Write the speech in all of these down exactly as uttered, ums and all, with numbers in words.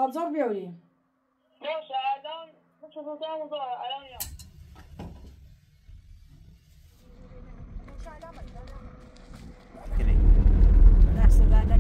آزار بیاریم. باشه الان بچه‌ها بزار الان یا دست در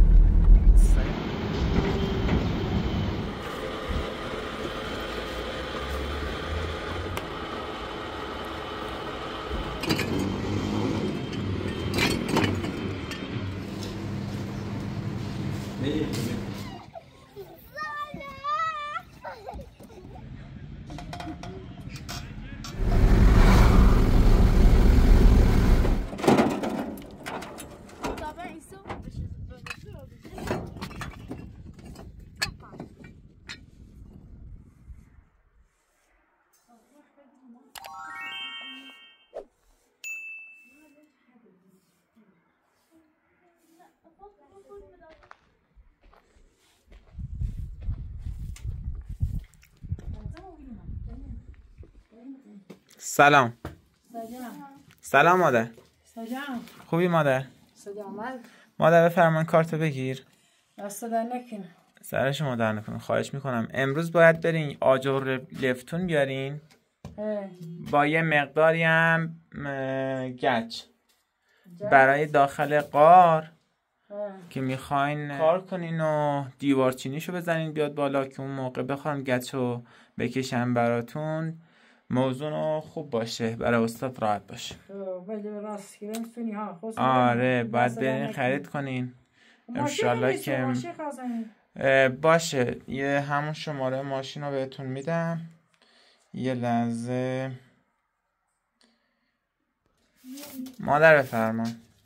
سلام. سلام. سلام مادر. سلام. خوبی مادر؟ سلام. مادر بفرمایید کارتو بگیر. دست در نکن. سر شما در نکنه. خواهش میکنم. امروز باید برین آجر لفتون بیارین. اه. با یه مقداری هم گچ برای داخل غار که میخواین کار کنین و دیوارچینیشو بزنین بیاد بالا که اون موقع بخوام گچو بکشم براتون موضوع خوب باشه برای استاد راحت باشه. آره باید برین خرید کنین انشالله که باشه. یه همون شماره ماشین رو بهتون میدم. یه لحظه مادر بفرما.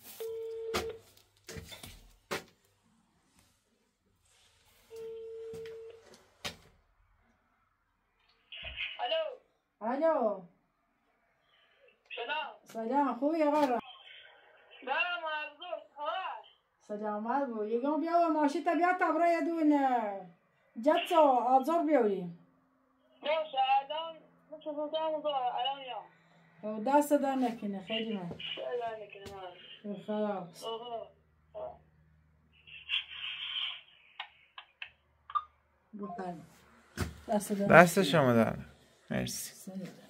الو. سلام. سلام خوبی آقا را؟ برام مرزور خواهر. سلامت بود. یکم بیا و ماشین تا بیا تا برای دون جت و آزار بیاریم. باشه الان بچه‌ها بزار الان یا دست در نکنه خیلی من. در نکنه من. خلاص. آها. بفرمایید. دست در. دست شما در. مرسی.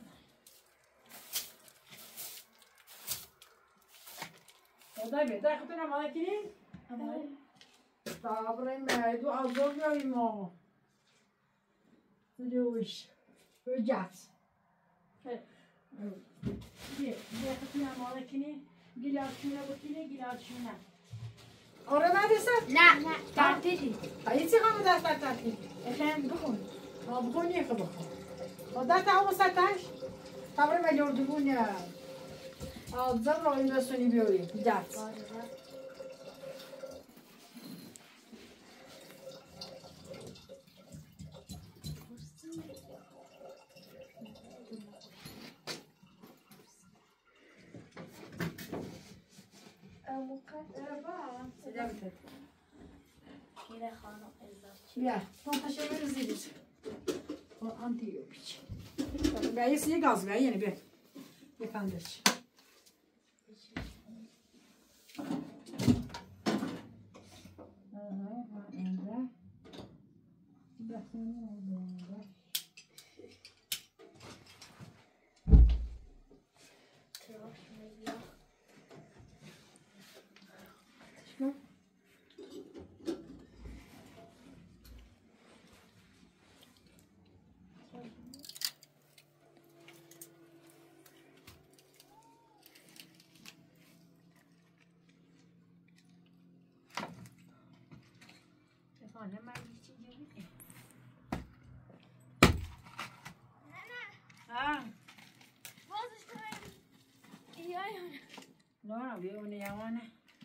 خدای بهتر خودتون هم آنه کنیم؟ تا برای مهدو آزار بیاریم ما دوش و جت بیا خودتون هم آنه کنیم گیلاتشونه بکنیم گیلاتشونه آره مدرسه؟ نه نه ترتیشی این چی خواهم دست در ترتیشی؟ اخیم بخون ما بخون نیخه بخون با در تا هم ستش تا برای ملیار دوگون آزار را این رسونی بیاریم جت بیا تو تشه بیر زیدید آنتی یو بیچ بیا یه سیه گاز بیا یعنی بیا بفندش نه من چی دیدی؟ نه نه ها بازش کنیم ایای نه بیا اون یوانه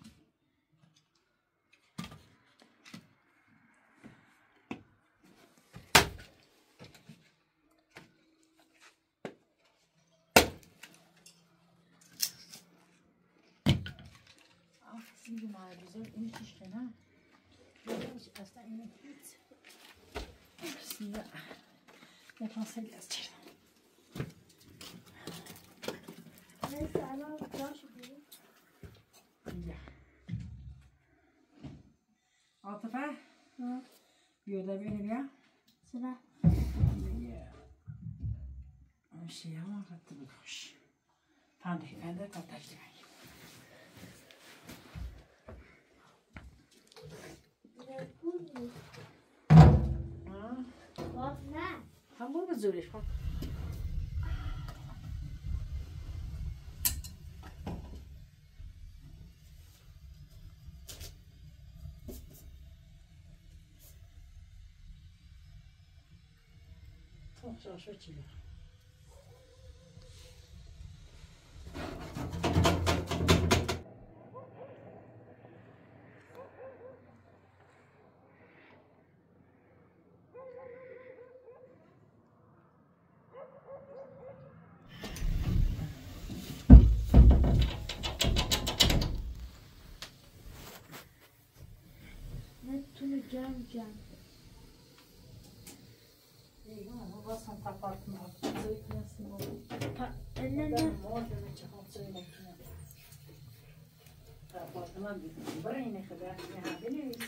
آه سیدی معجزه این چیش کنه اصلا اینه هیچ بسم الله نکن سلی از چردم نیست الان جاشو بید بیا عاطفه بیاده بینه بیا چرا؟ ماشي هون رتب الخش فاندي فاندي تحتاج معي باب نه هم مو بزورش خب شو شو چی نتونه جمع جمع وصل apartman. نه نه Apartman برای خدا نه بنویس.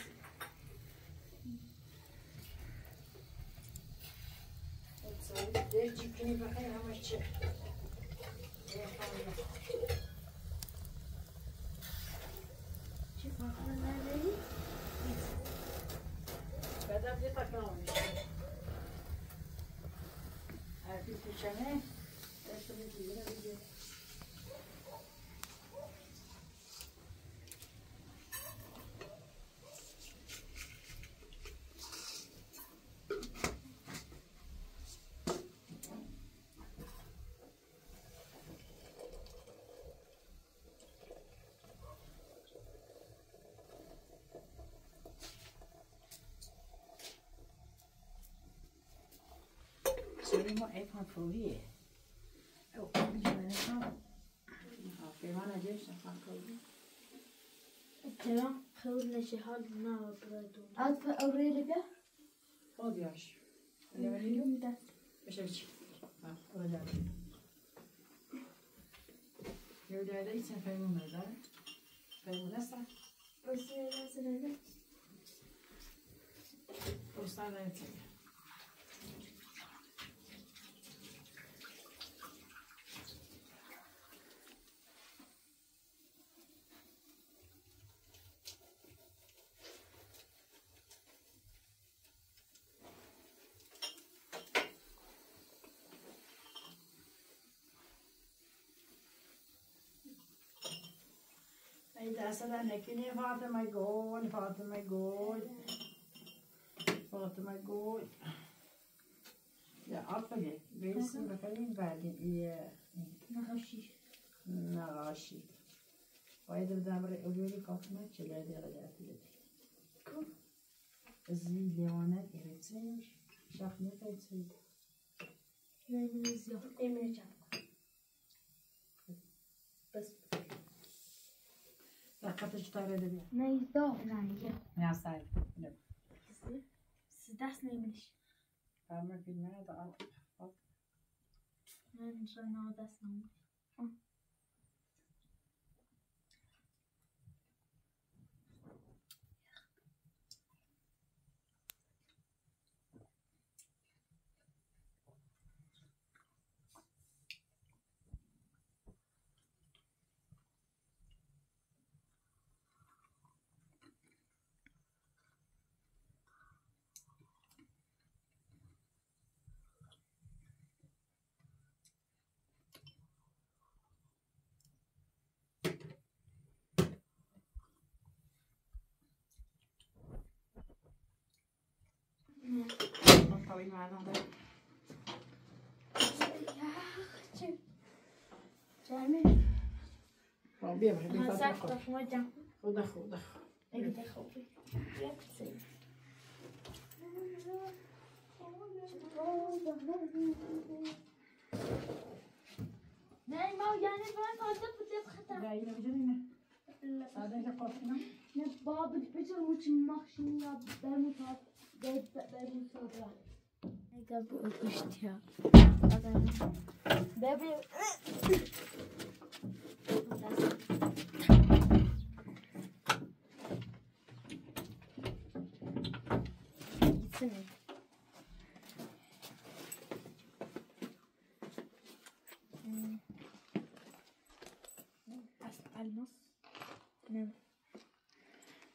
در جیبی بخیر همش چه؟ چی فاطمه نداری؟ بعدم یه تکرار میشه. هرکی کوچنه داشته میگیره میگه. ما ایفان فوریه. او می‌دونی نه؟ پیمان اجازه نخوام کنی. تمام خود نشه حال نه برادون. عاد اوریله بیا. خودیاش. نمی‌دونم دست. بشه چی؟ آه خدا. یه داده ایشون پیمان نداره. پیمان است؟ بس یه نه. استاد نیست. Aslında nekini Fatıma gol, Fatıma gol, Fatıma gol. Ya afiyet. Beysin bakalım verdi iyi. نخشی. نغاشی. باید بدم ر اولی کافنا چله دیگه دیگه. کو. زی لیوانت ایرتیش. شخمی ایرتید. نمی‌دونم. ایمیجم. بس. دقتش تاره دیگه. نه ایستاد نه ایه. نه سعی. نه. سداس نمی‌دیش. فرمان فیلم نه داد. من جنا دست نمی. طويل معنا هذا. چه؟ جامع. ربي يبغى هذا بيفتح. سقف وجه. خذ خذ. ايه تخوفي. يكسي. نه ما یعنی باید آدم بودیم خطر. لا اینو بجنینه. ساده که قافنا. نه باب بجر موچین ماشین یا برمی‌تاد. دید برمی‌تاد. نگاه بود اشتیا. آدم. ببی.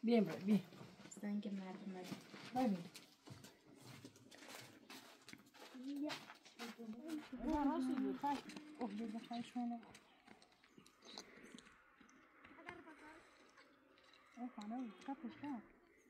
بیم برای بیم زنگ مردم ببین اوه دیگه خیشونه اوه خانه بود کپش کن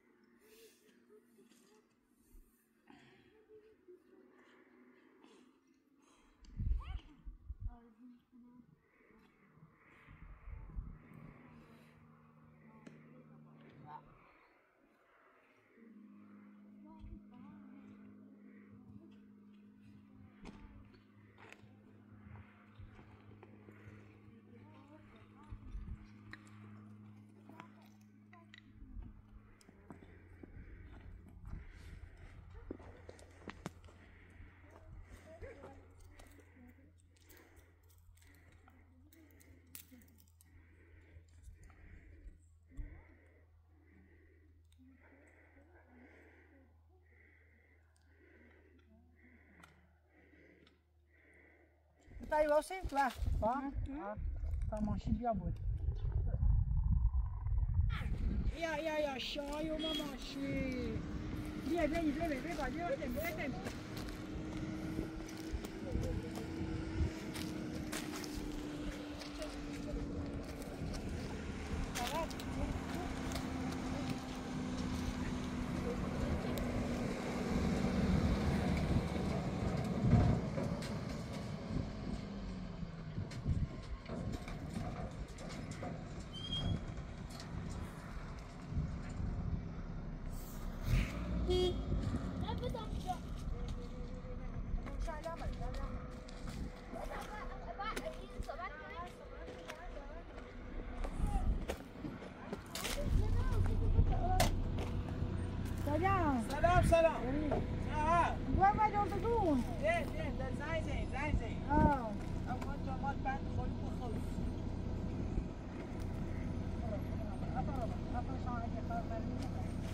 Tá igual sempre lá, ó, ó, tá manchinho de abelha. E aí, aí, ó, show, uma manchinha. Vem, vem, vem, vem, vem, vai, vem, vem, vem, vem. سلام سلام آه Vai, vai, não, tudo. ده ده ده زنگ زنگ زنگ زنگ Ah, اما جمال بند خود بخور apa, apa só aja kalau kali ini.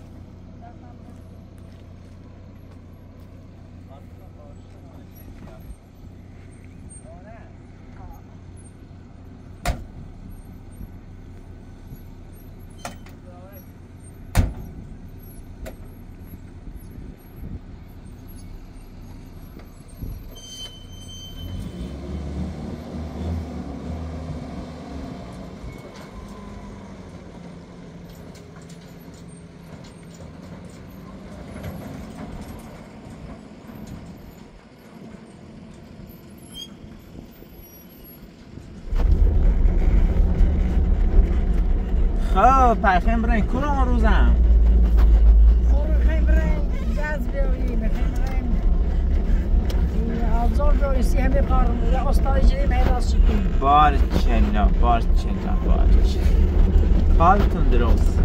خب پخیم برای کورم روزم خب بخیم بریم جذب بیاییم بخیم بریم آبزار بیایستی همه کارم یا استاد جدیم هیراز شکیم بار چلا بار چلا بار چلا حالتون درست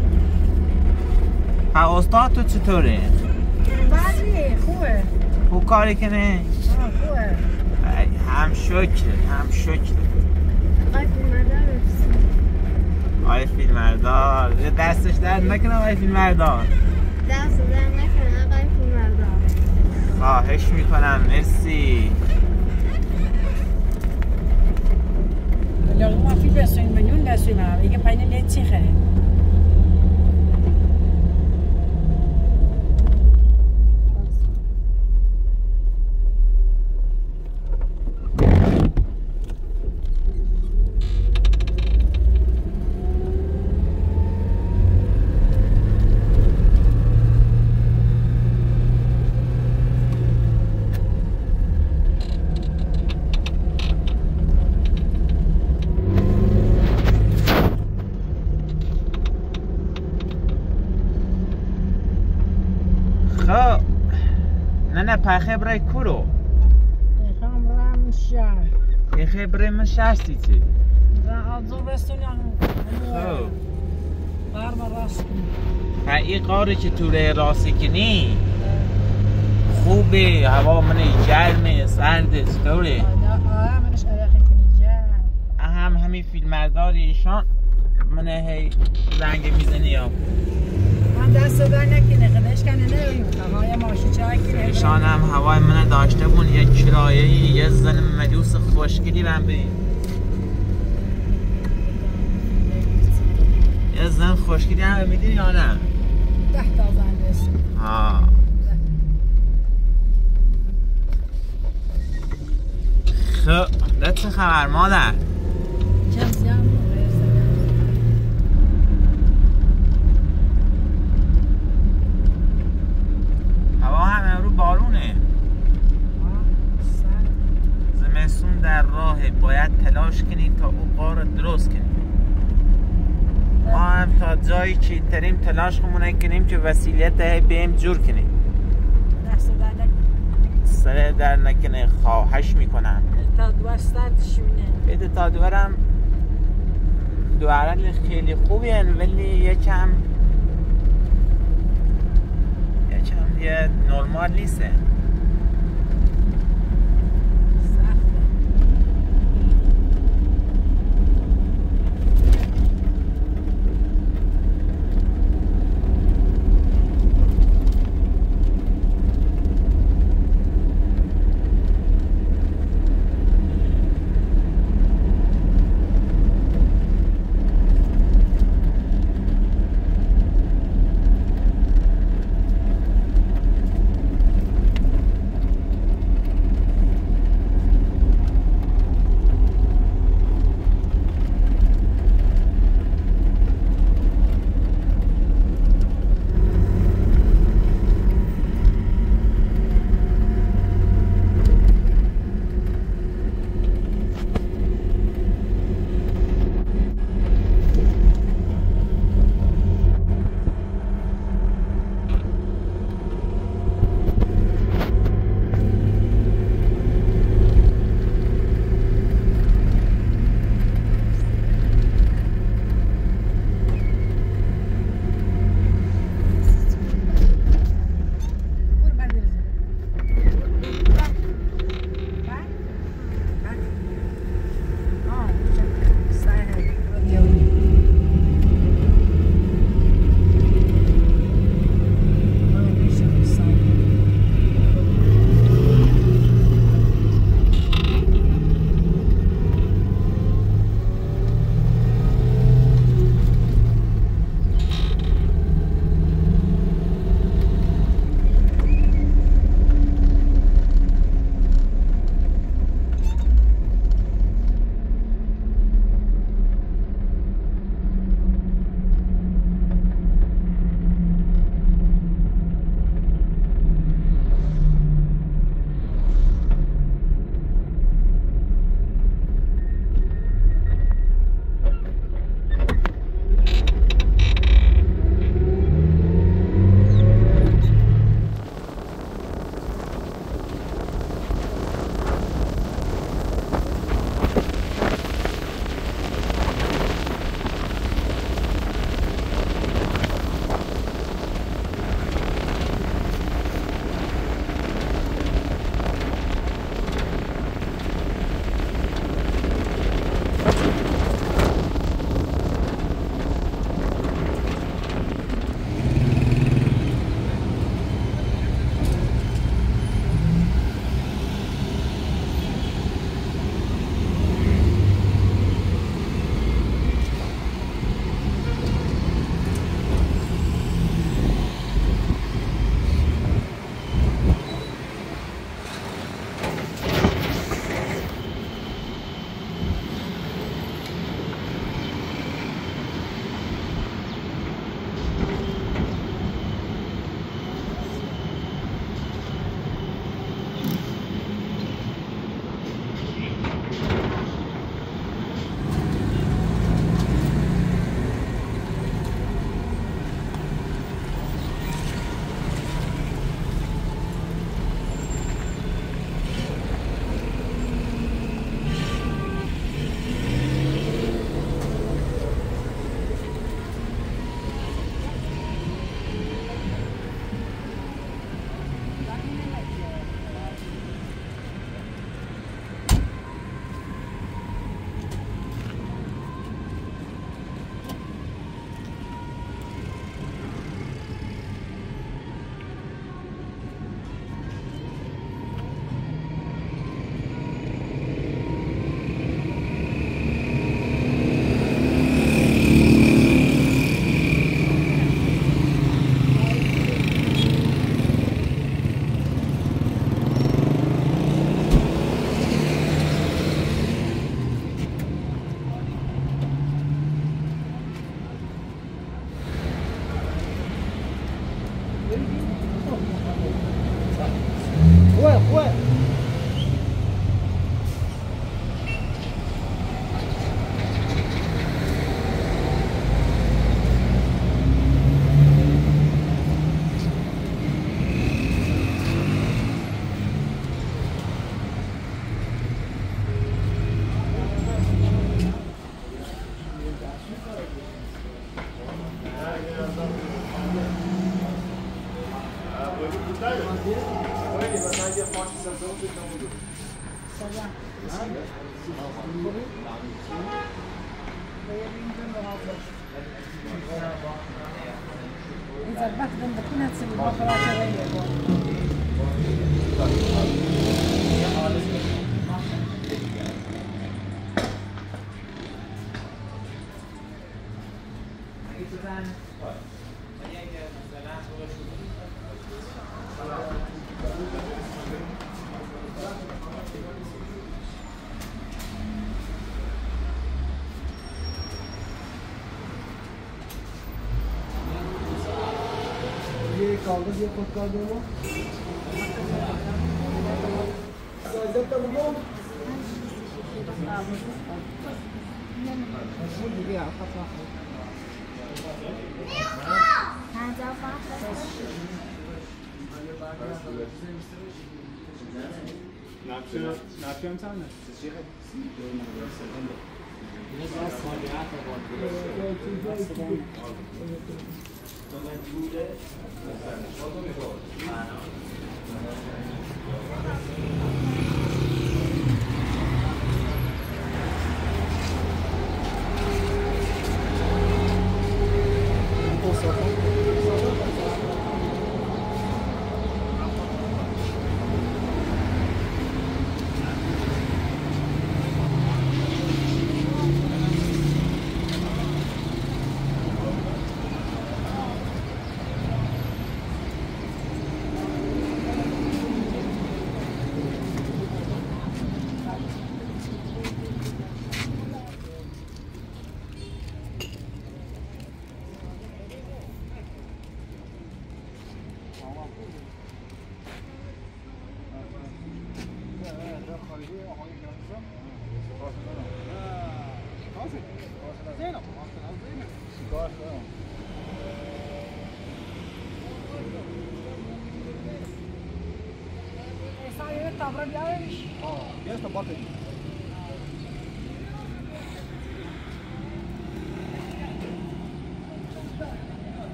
ها استاد تو چطوره؟ بله خوبه خوب کاری کنه؟ آه خوبه هم شکر هم شکر آی فیلمردار بفرستیم آی فیلمردار دستش درد نکنم آی فیلمردار دست در نکنه آقای فیلمردار خواهش میکنم مرسی یا ما فیلم بسویم بنیون بسویم هم ایگه پایین لیت چی خیلی خب نه نه پخه برای کورو خم رم شهر پخه برای من شهستی چی آبزار بستونی هم خب قرم راست کنی این قاره که توره راستی کنی خوبه هوا من گرمه سرده چطوره آه منش عراقی کنی جا هم همین فیلمرداری ایشان من هی زنگ میزنی یا من دست در نکنه خدش کنه نرویم هوای ماشی چای کنه ایشان هم هوای من داشته بون یه کرایه یه زن مدوس خوشگلی من بین یه زن خوشگلی هم میدین یا نه؟ ده تا زن دست. ها خب ده چه خبر مادر؟ جمزی هم هوا هم امرو بارونه. زمستون در راهه، باید تلاش کنیم تا او غار درست کنیم. ما هم تا جایی که تریم تلاش خمونه کنیم که وسیلیت بیم جور کنیم. دست در نکنه. سره در نکنه، خواهش میکنم. تا دوستت شونه. بده تا دورم دوارل خیلی خوبی هن ولی یکم یکم یه نرمال نیسته. خوبه خوبه إذا بخدم بكون تسوي بخرات غير ये कागज ये पक्का दो वो जब तक वो نافیان چند Jest to baterii.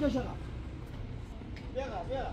کشم بیا بیا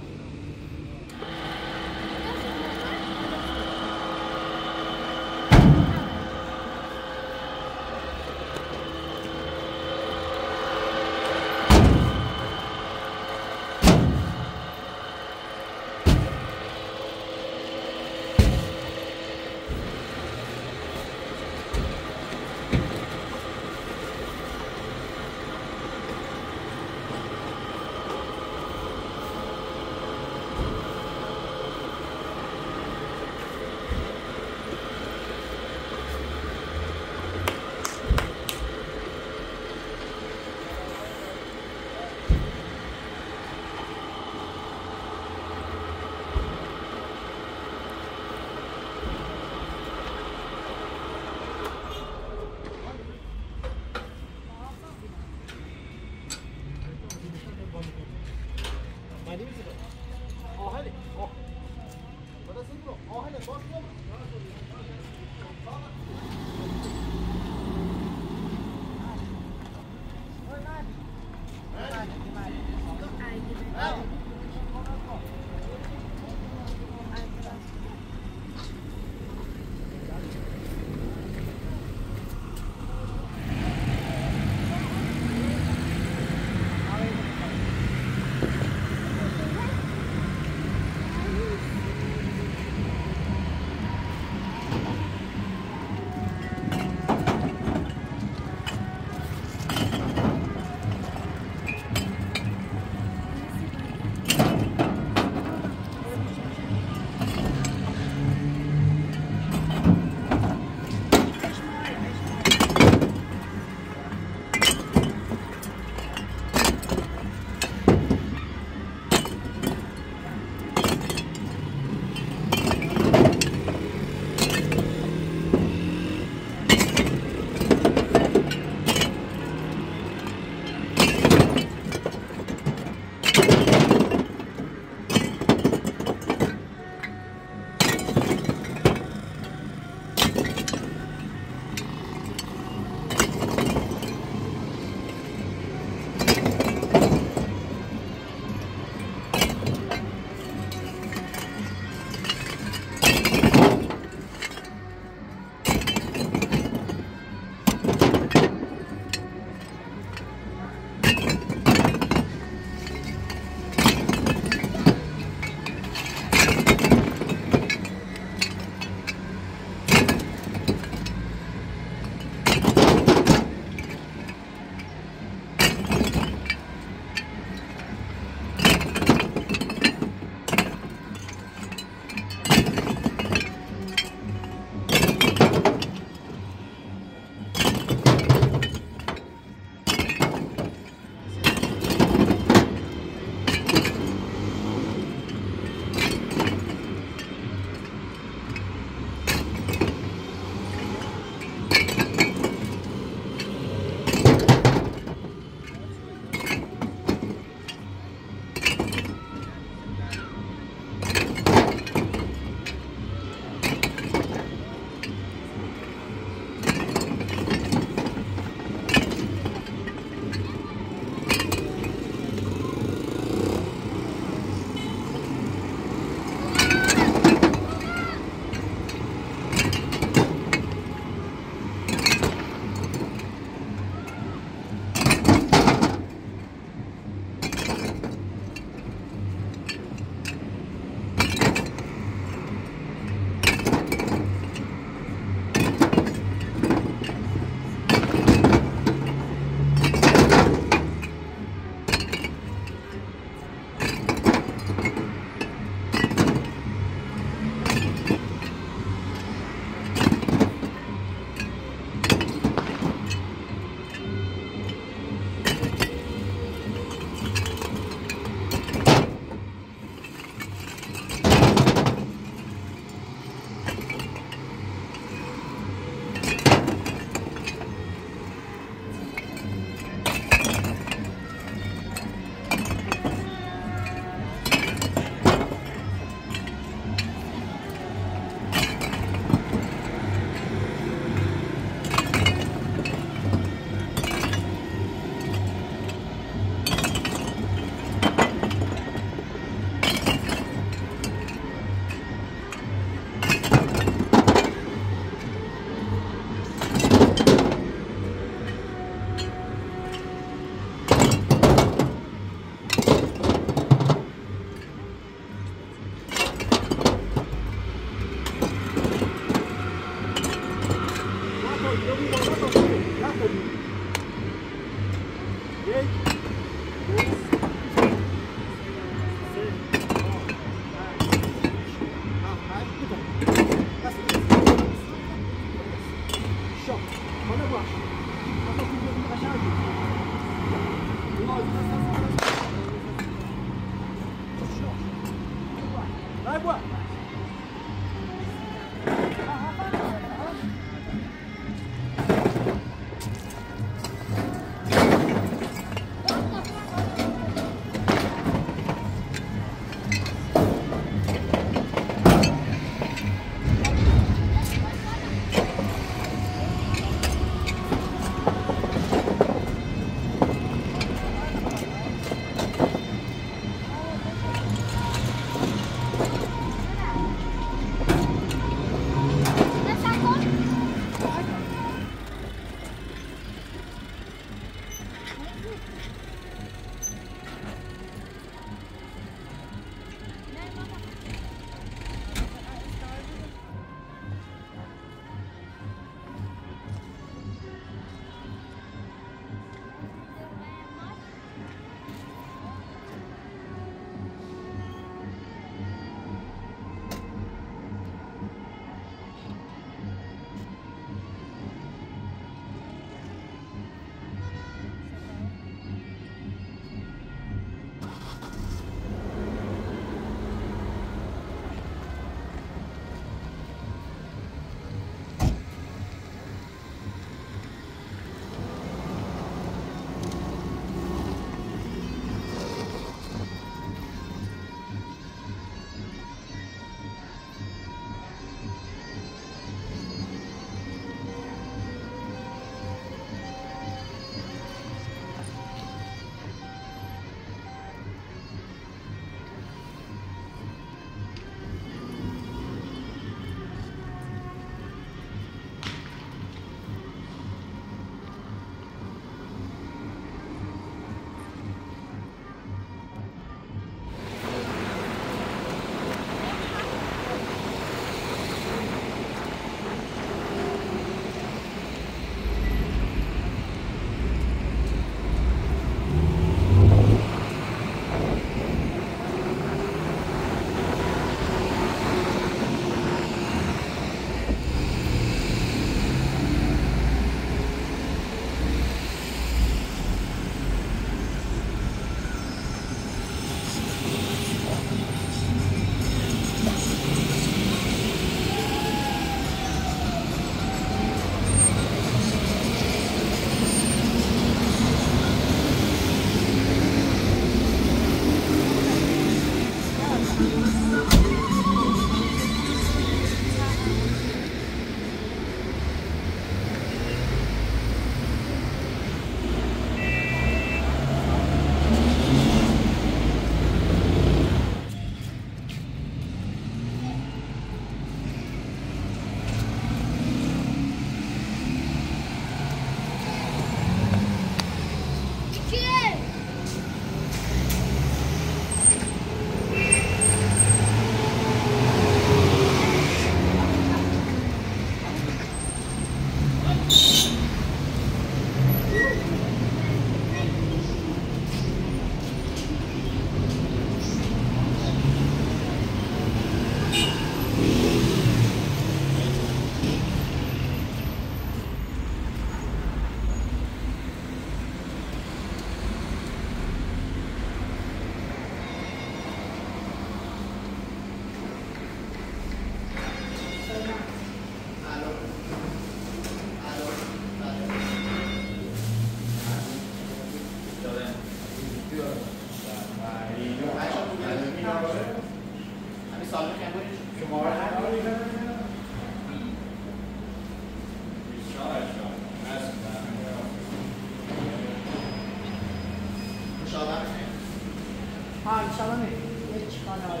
ها انشالله میریم یه چیکار هایی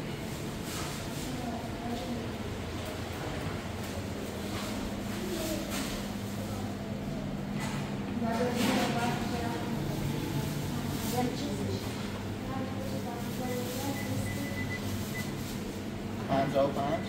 پنجاه و پنج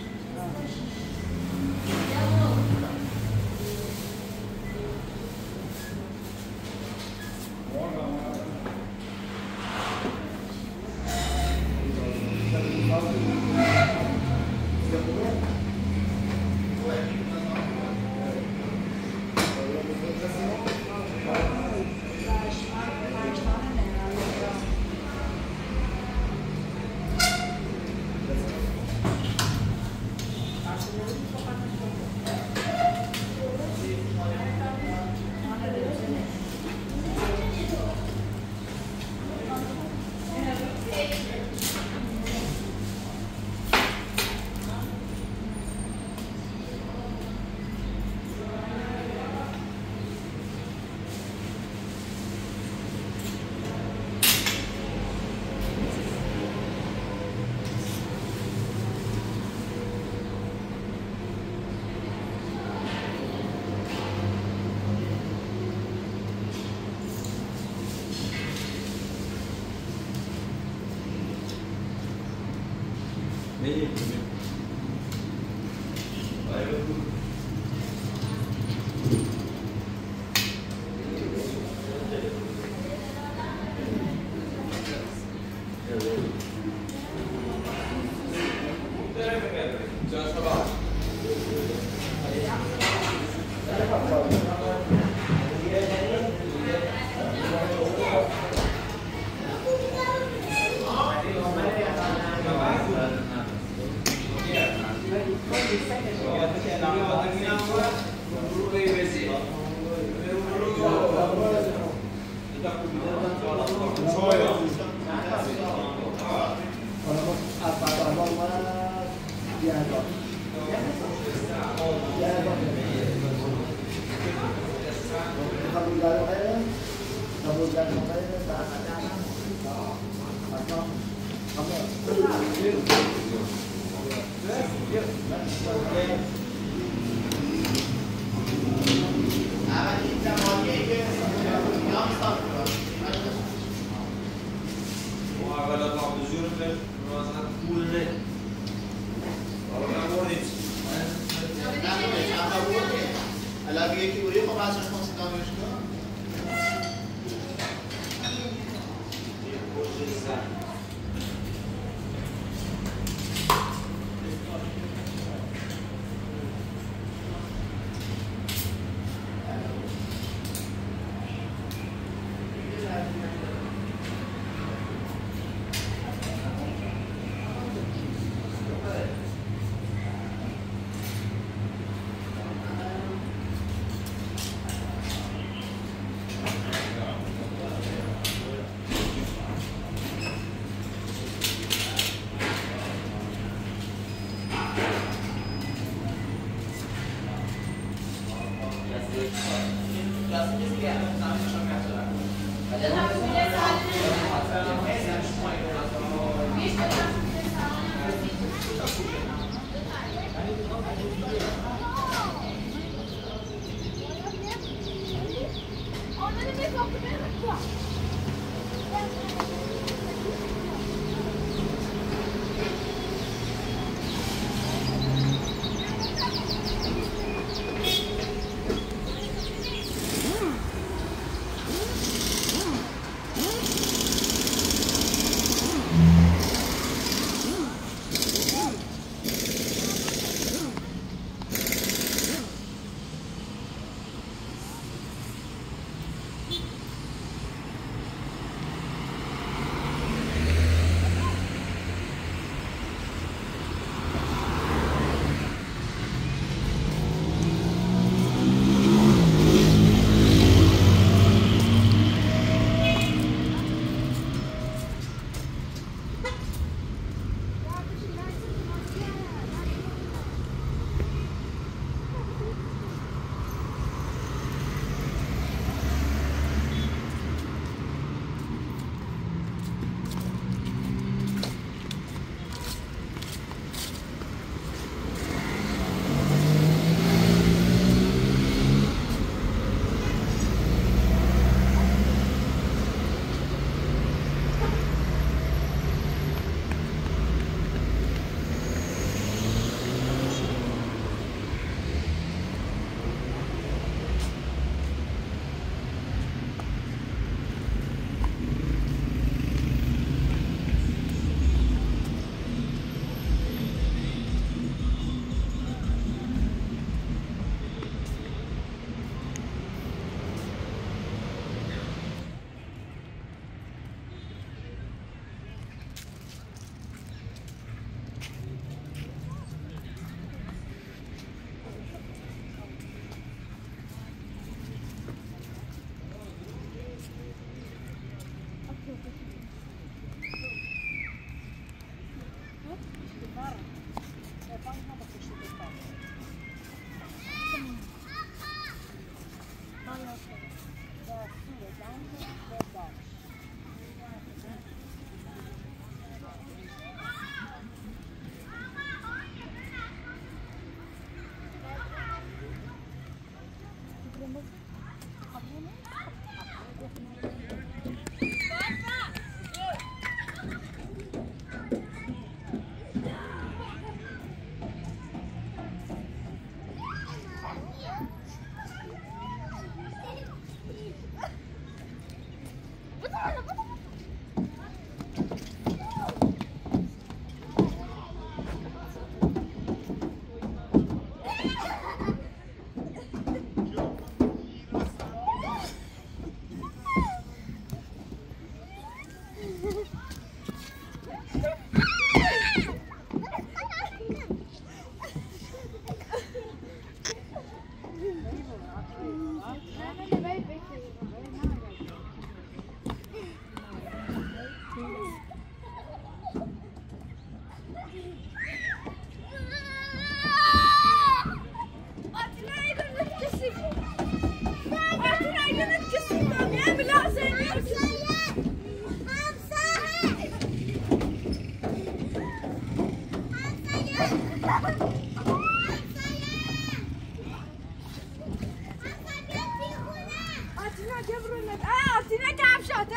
آتینا جبرون ند آه آتینا کفشاته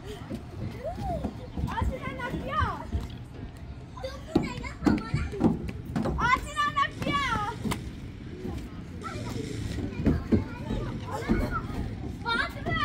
آتینا نفیا آتینا نفیا فاطمه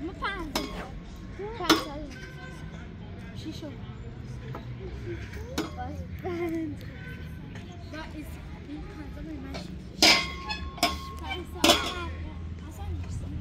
ما پنج پنج سال چی شد؟ باز بند با این کانتا به من پنج سال اصلا نیستم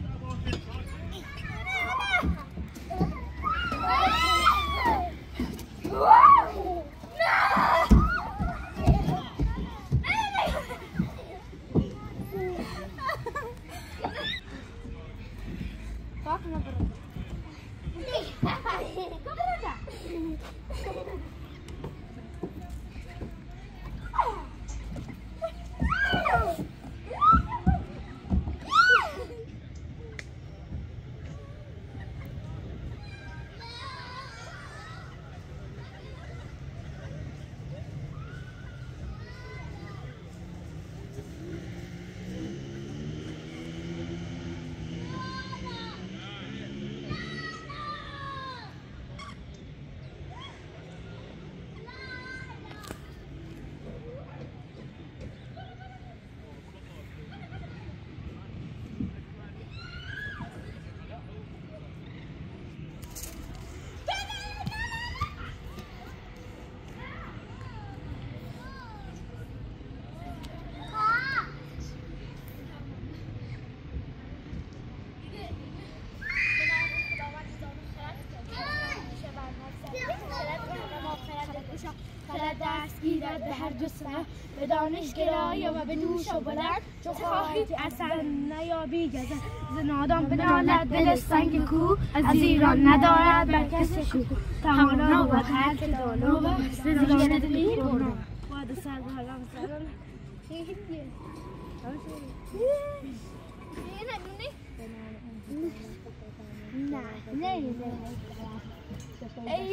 دست گیرد به هر دو سر به دانش گرای و به نوش و بلند چو خواهید اثر نیابی گزن ز نادان بنالد دل سنگ کو از ایران ندارد بر کس کو تمانا و هر که دانا و زیرت می برنا باد سر بارم سرم نه نه نه ای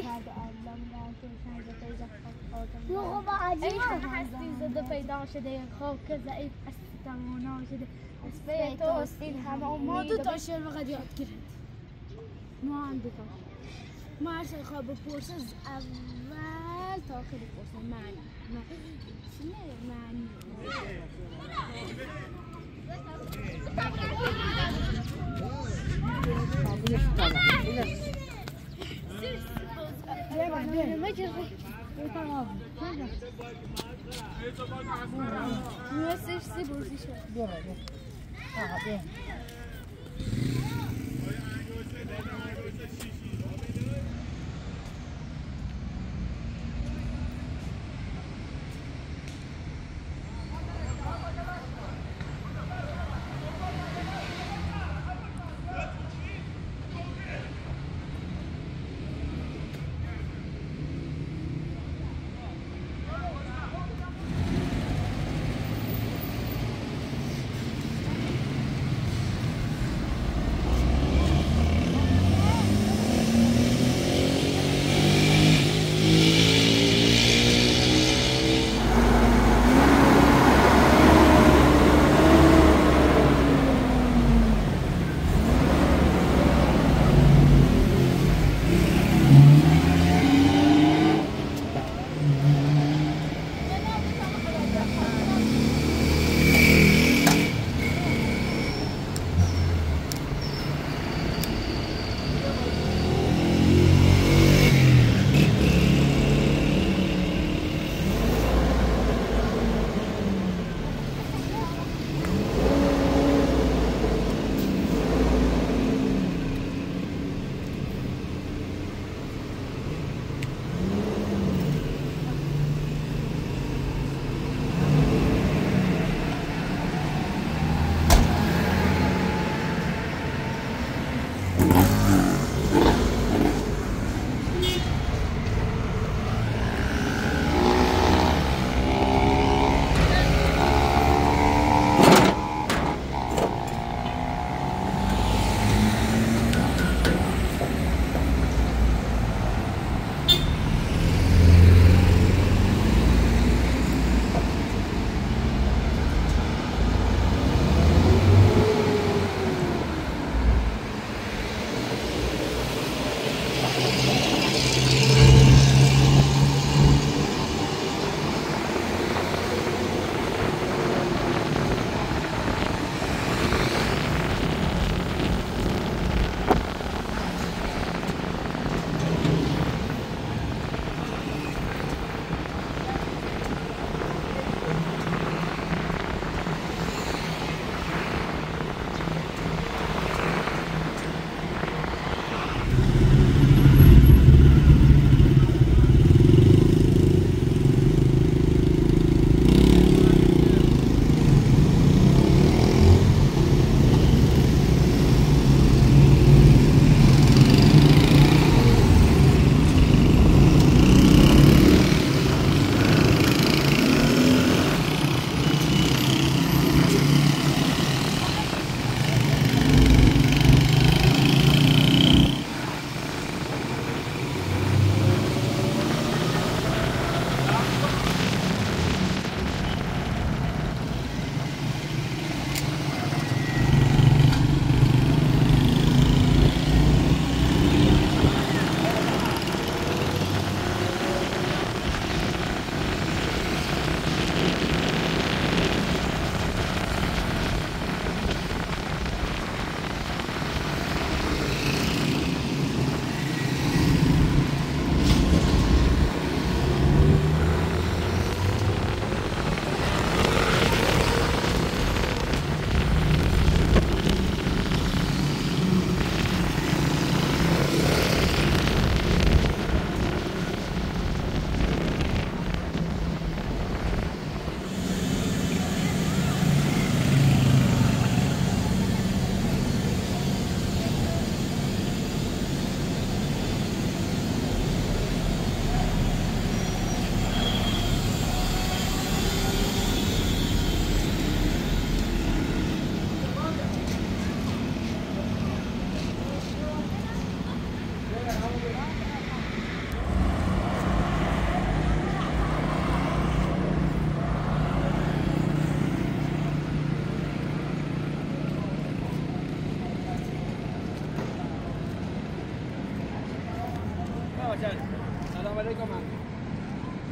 ای هستی زده پیدا شده خواب که ضعیف از تمانا شده از پی توست این همه ما دو تا شعر فقط یاد گرفت ما هم دو تا ما هر شای خواب بپرس از اول تا آخر بپرس معنی معنی ما جربي نوسش سی بوزی شد بیا بیا آها بیا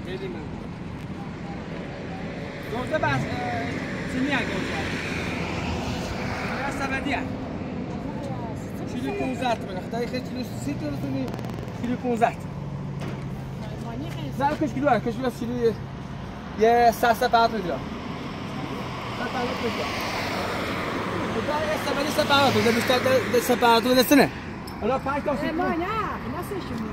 خیلی ممنون. گوزه بس چی میاد گوزه؟ میاد سبدیه. کیلو پانزده تومن. خدای خیلی کیلو سی تومن. کیلو پانزده. نه کش کیلو کش کیلو کیلو یه سه سه پنج میلیون. سه پنج میلیون. خدای سبدی سه پنج تو بیشتر سه پنج تو دستنه. حالا پنج تا سی. ما نه نسیشیم.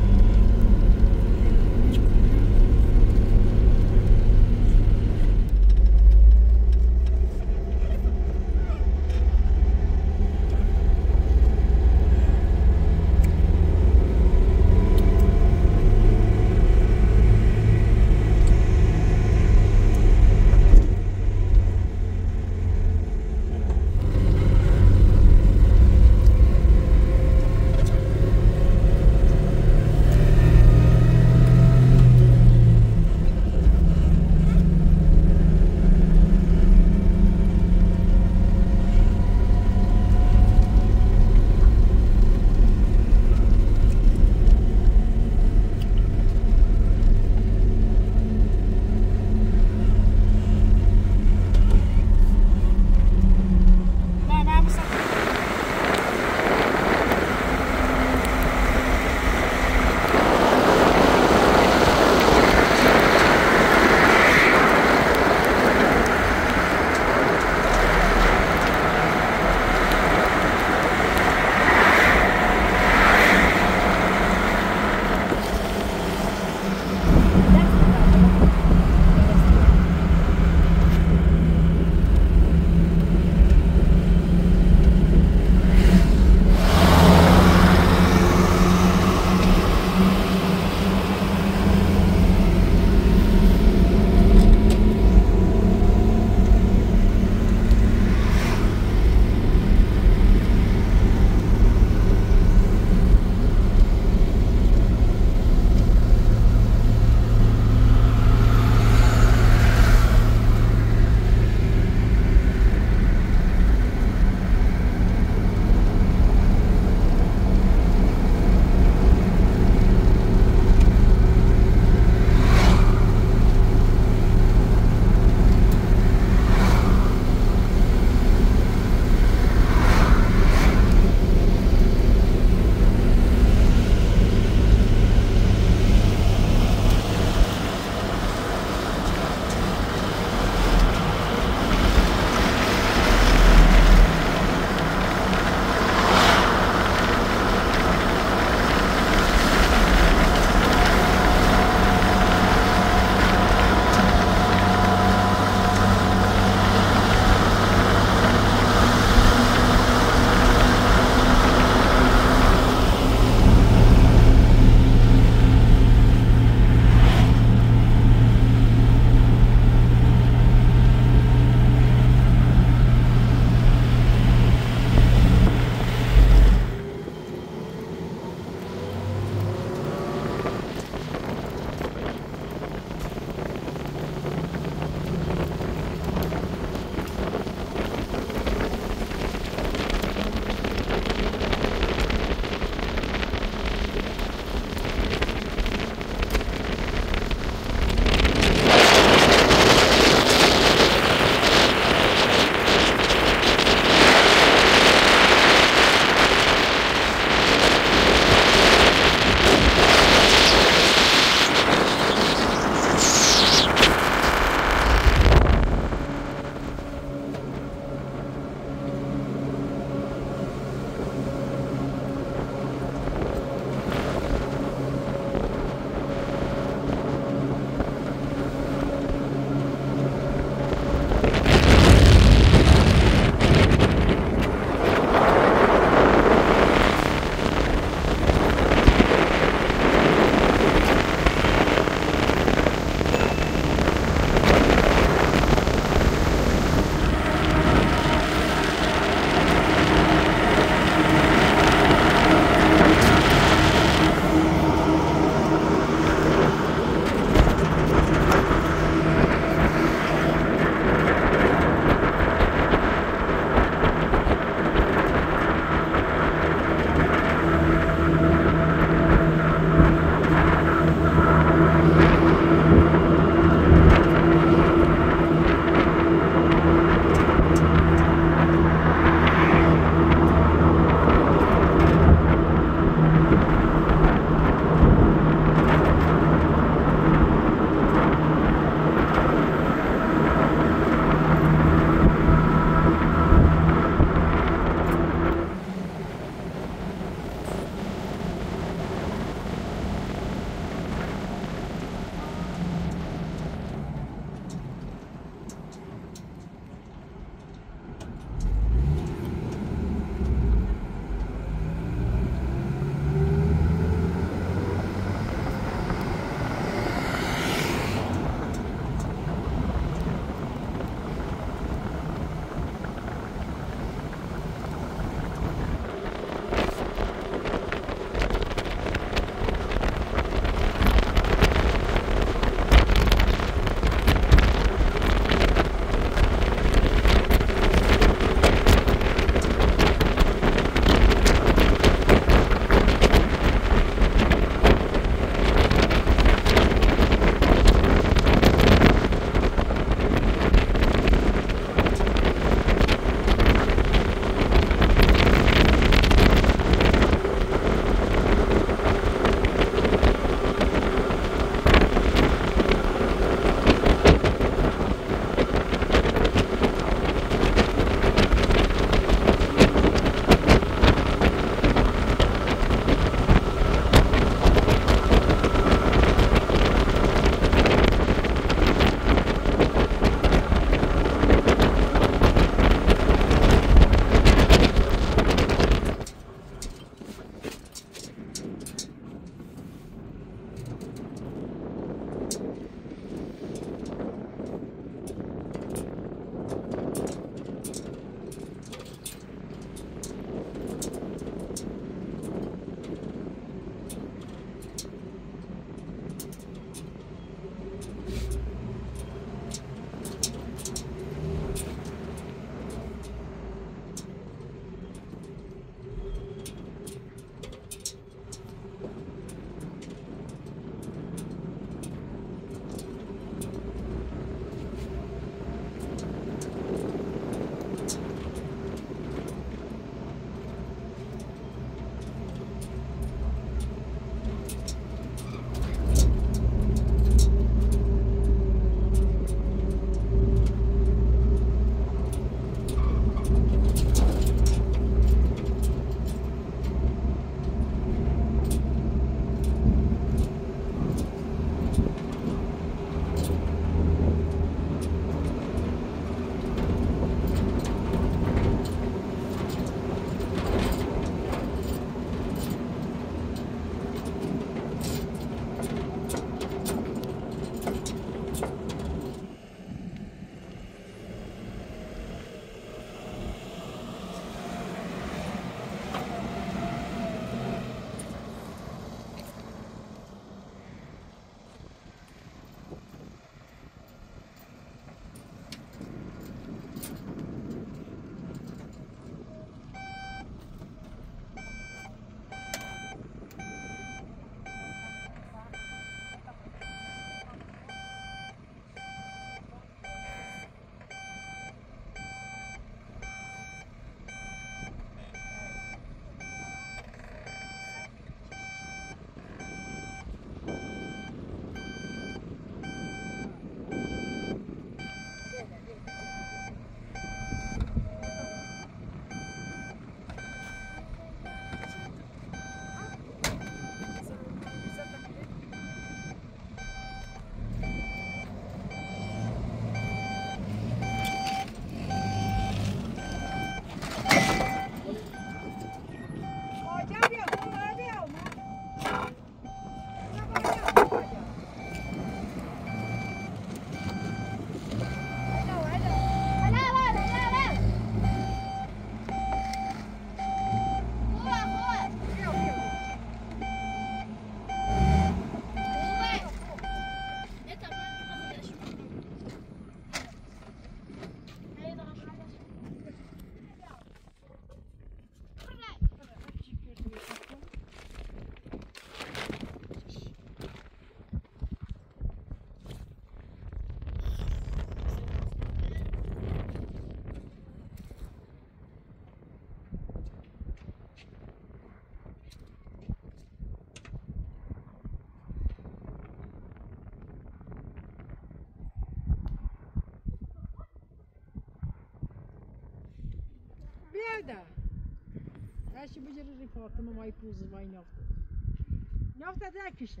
ده هاشي بجري فاطمه ما يفوز ما ينفط نفط ده كشه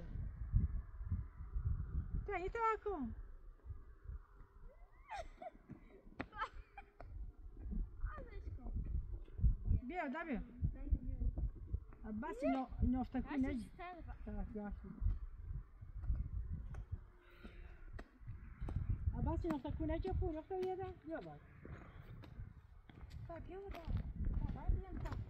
تعي تاكم بیا ده بیا بس نفط کنه بس نفط کنه چه پول نفط یه ده بیا باید بیا باید باید بیام تا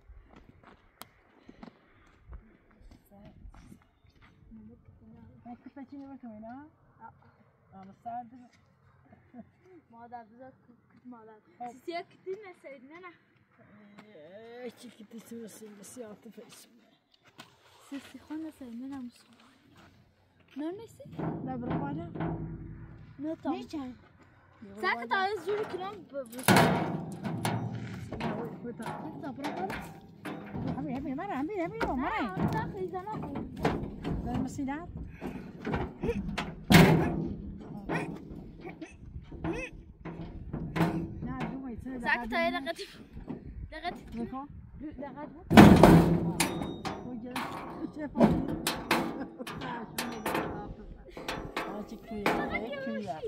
ما كيف تجيني وتوينا؟ اه انا سعد مادر بذات كنت مادر سيا كتير نسيدنا أنا ايش كنت تسوي بس يا عاطفة اسمه سيسي خلنا سيدنا مسلم نرنسي؟ لا بروانا نطم نيشان ساعة تعال زوري كلام بس انت بروانا حبيبي حبيبي مرة حبيبي حبيبي مرة انت اخي زمان ده المسيدات ساعة تعال لغتي لغتي لغتي لغتي وجد شوفوا كذا كذا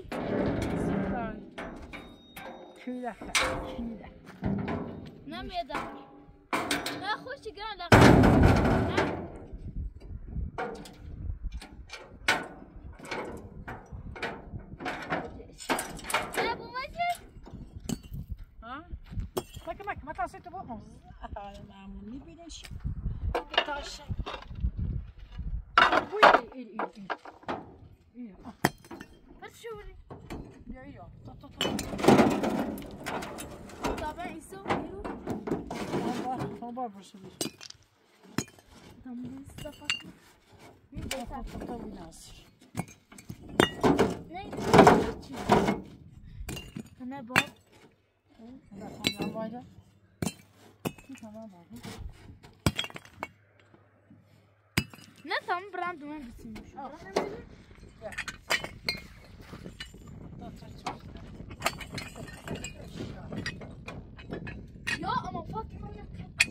كذا كذا نعم يا دار لا خوش قران لا يا ابو مجد ها ماك ماك ما تعصيت بقمص انا معمول بيدش طاش وي اي اي اي اي بس شوري يا يا تو تو طبعا يسوي الله الله برسولي تم استفدت مين ده تو ناصر نين انا باب انا كان واجد تمام نه تام براند من بسیمش یا اما فاطمه من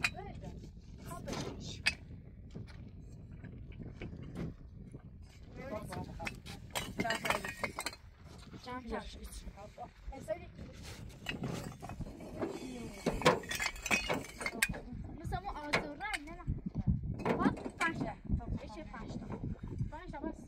مثلا ما آزور رنگ نه باید پنجه ایشه پنجه پنجه بس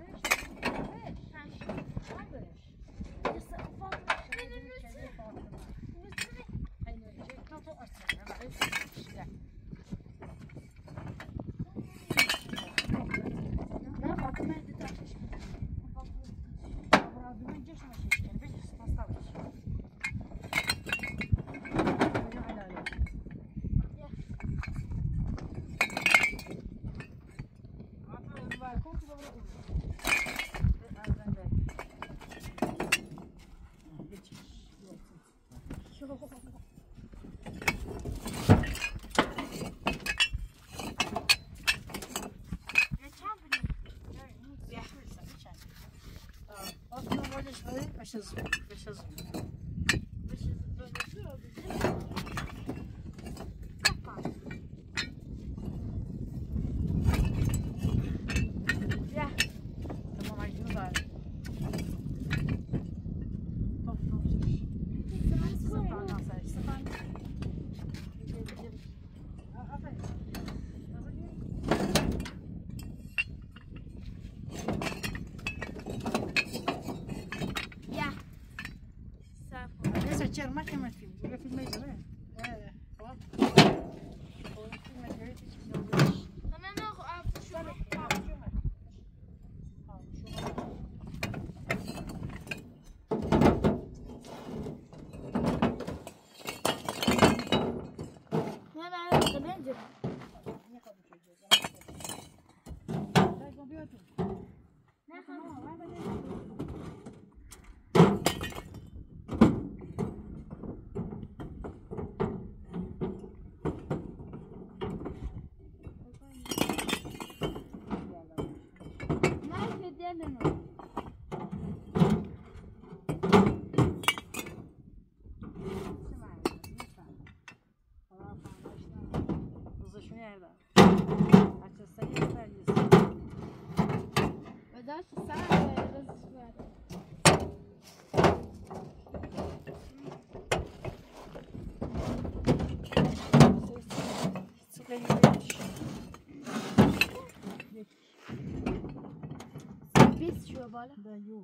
Beşiz, beşiz. Ya, tamam aydın var. Top top. Sıfır nasıl? Sıfır. ما كمان فيلم ولا فيلم يجري ايه خلاص هو فيلم يجري انا ناخذ شو ما انا عارف ننزل بیست شو بالا دایو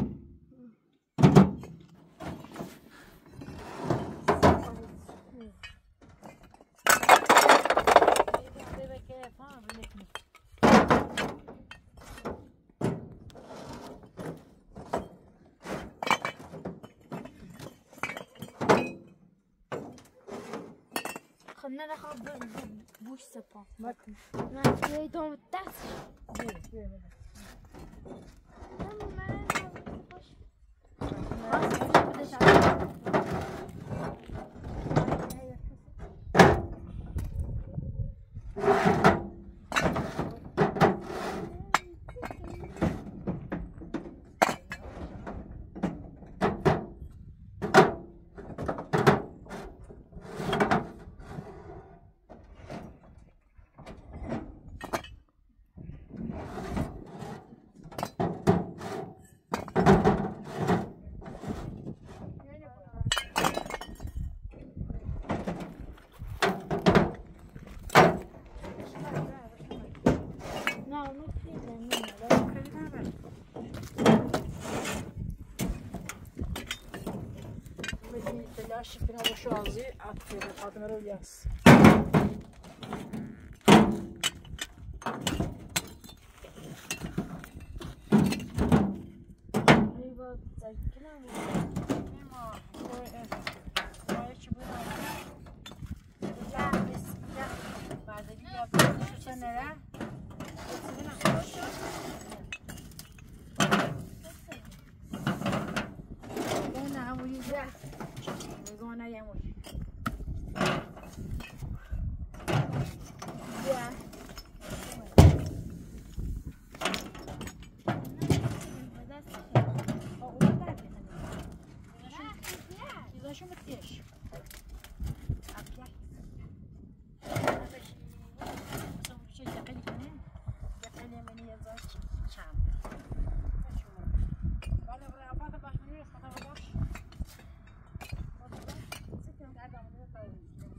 خلنا ناخذ بوش سبا ما ما يدوم التاس تلاش فينا وشازي عطفي الخاتم الرياس ايوه تذكرنا ما هو شو لا بس لا بعد دي شو سنة لا انا هو يزع يقولنا يا موي يا إذا شو متيش أبيع هذا شيء سوي شيء يقل منين يقل مني يزاج شام شو قال برا أبغى باش مني يسقط باش سكين قاعد أعمل طاول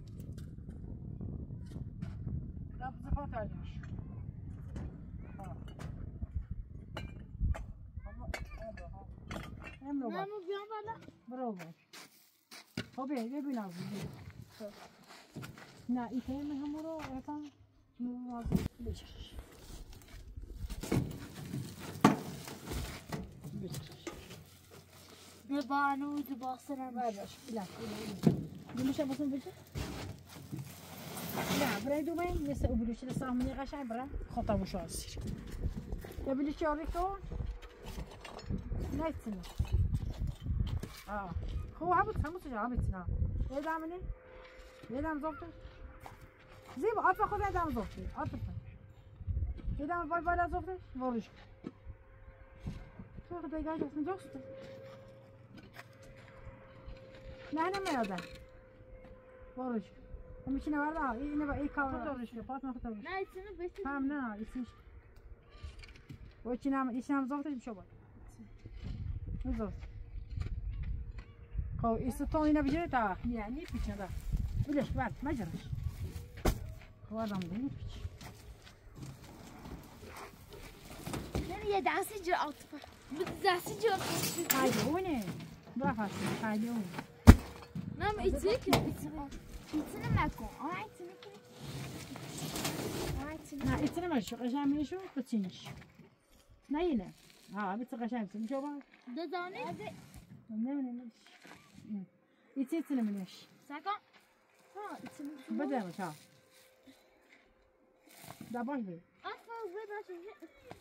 لا بزفات عليش ها هم هم نعم بيوم بالا برافو خب یه بینازی نه ایتای من همون رو ارفان نازی بچش بچش دبانو دباسرم برداشت بلا بلا میشه بسیم بچه نه برای دو بین مثل او بلوشی سامنی قشنگ برای خطا و شازیر یا بلوشی آری کن نیتونه آه خو هبط همون سجا هبط نه یه دامنه یه دام زوفته زیب آب خود دام زوفته آب یه دام وای بالا زوفته ورش تو خود دیگه جسم جسته نه نمیاده ورش میشینه ورده اینه با ای کار ورش پات نخواد ورش نه ایتونه بیشتر هم نه ایسیش و چی نام ایش نام زوفته میشه بود زوفت خو استطاع اینا بجره تا یعنی پیچ نده بلش بعد مجرش خو آدم دینی پیچ یعنی یه دستی جا آتفا بود دستی جا خیلی اونه برافت خیلی اونه نام ایتونه که ایتونه ایتونه مکن آه ایتونه که آه ایتونه نه ایتونه مشو قشنگ میشو بچینش نه اینه ها بیت قشنگ میشه میشه با دادانه نه نه نه ایتی ایتونه منش سکن ها ایتونه بده مش ها دباش بده آفا بداش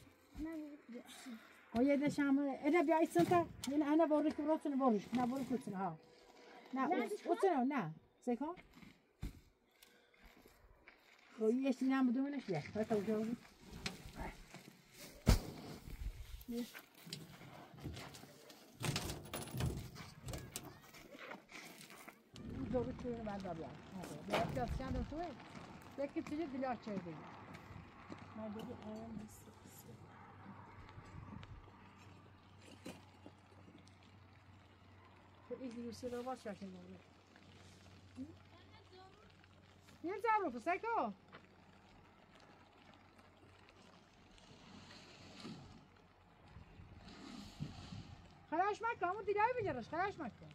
و یه دشام انا بیا ایتسنتا این انا بورش براتون بورش نه بورش بتونه ها نه اوتونه نه سکن خو یه چیزی هم بدونش یه تا تو جو دوری توی رو بعد بیار بیار بیار چند توی یکی چیزی دیلار چه دیگه من دیگه آیم نیست Ich liebe رو باز شاشن موقع یه جارو فسکو خلاص مکن همون دیگه بگیرش خلاص مکن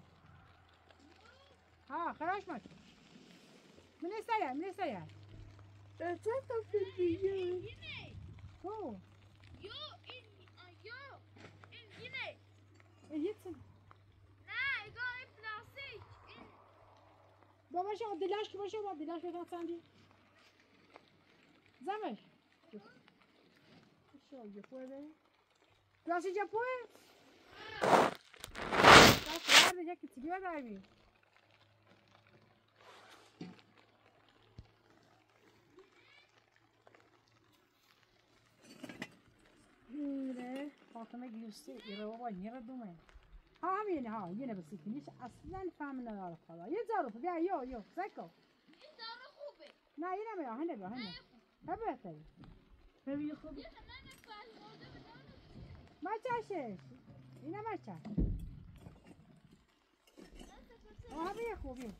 ها خلاص مکن من استایا من استایا اتا فیدیو او Yo in yo in yine. ایتن Ne, ik ga in plastic. In بابا شو دیلاش که باشه بابا دیلاش بگم سندی زمش شو یه پوه پلاسی جا پوه تا فرد دیگه که تیگه بداری میره فاطمه گیرسته ایره بابا نیره دومه ها همینه ها اینه بس کنیش اصلا فهم نداره خدا یه ضرب بیا یو یو سکو این داره خوبه. نه اینه بیا هنه بیا هنه ها بهتره ببین خوبه یه من فهمیده بدم. ما چشش اینه ما چش آها بیا خوبی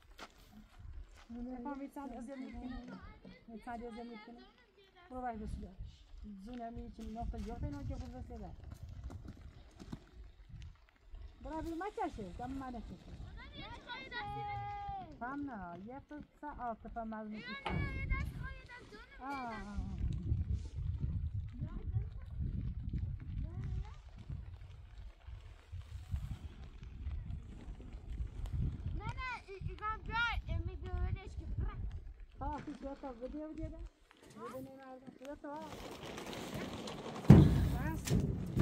فهمید سند ازل میکنه سند ازل میکنه برو باید بسیار زونه میکنه نفت جواب اینو که بود بسیار برای بی ما چشه دم ما نکشه یه خواهی دستی فهم نه یه فرصه عاطفه مزمون یه دست خواهی دست دونه آه نه نه ایگان بیا میدونش که برا آه پیش تا ویدیو دیده ویدیو نمی‌آورد تو تو بس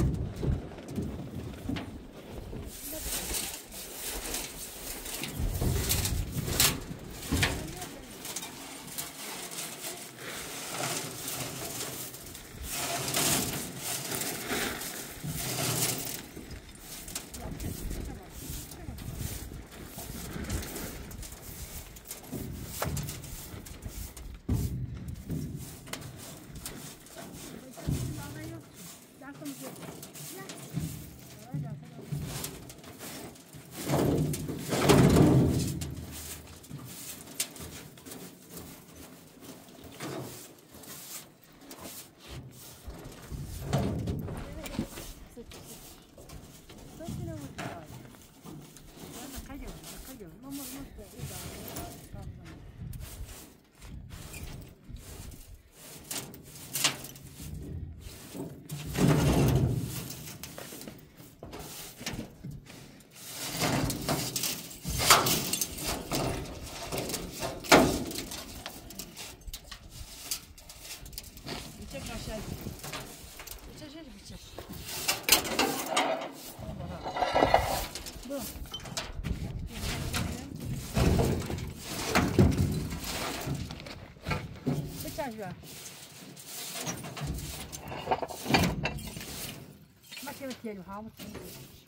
ما كيف تيلو هامو تيلو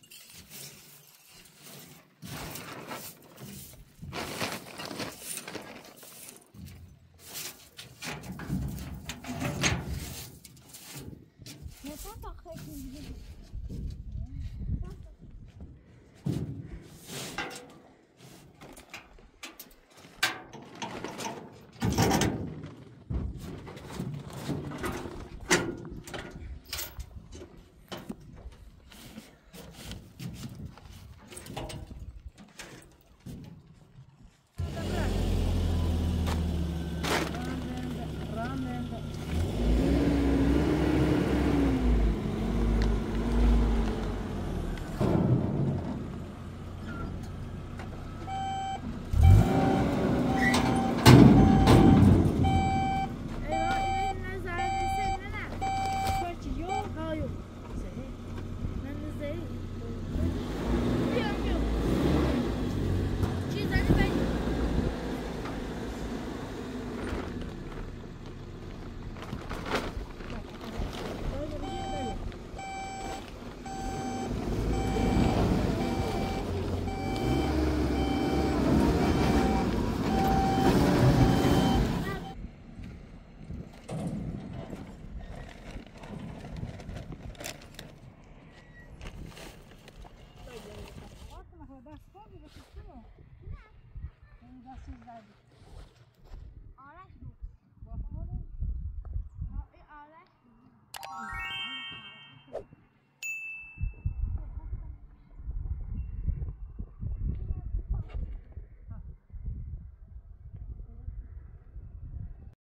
نشان تا خیلی دست زدی